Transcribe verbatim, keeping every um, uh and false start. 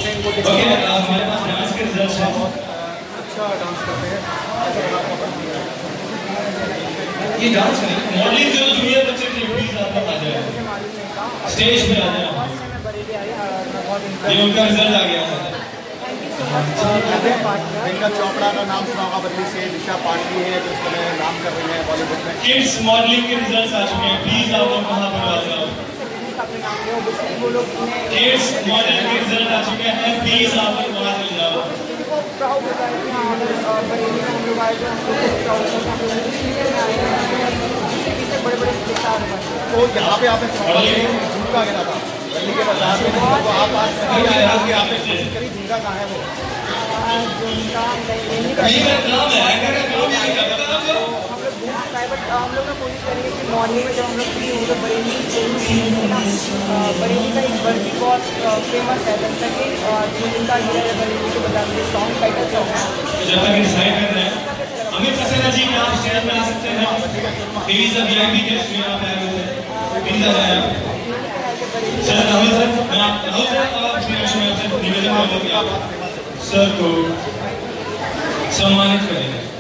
आते हैं इनको ओके, हमारे पास डांस के रिजल्ट्स हैं। अच्छा डांस करते हैं। ये डांस नहीं, मॉडलिंग जो जूनियर बच्चे थे प्लीज आप लोग आ जाए, स्टेज पे आ जाए। ये उनका रिजल्ट आ गया। प्रियंका चोपड़ा का नाम सुना होगा, बदली से दिशा पाटली है जो इस समय नाम कर रही है बॉलीवुड में। किड्स मॉडलिंग के रिजल्ट्स आ चुके हैं, प्लीज आप लोग वहाँ पर आ जाओ। किड्स मॉडलिंग के रिजल्ट आ चुके हैं, प्लीज आप लोग वहाँ चले जाओ। तो यहाँ पे आपने झुमका गिरा था दिल्ली के बाजार में, तो आप आज आपने कोशिश करी, झुमका कहाँ है वो? बट हम लोग ना कोशिश करेंगे कि मॉर्निंग में जब हम लोग फ्री होंगे बरेली बरेली का एक बर्फी बहुत फेमस है जनता और जिनका हीरा बरेली को बता दें सॉन्ग टाइटल सॉन्ग है। जब तक डिसाइड कर रहे हैं अमित सक्सेना जी क्या आप स्टेज पे आ सकते हैं? प्लीज द वीआईपी गेस्ट में आप आए हुए हैं, प्लीज आ जाए आप। सर राहुल सर, मैं आप राहुल सर आप अपने आपसे निवेदन करूंगा कि आप सर को सम्मानित करेंगे।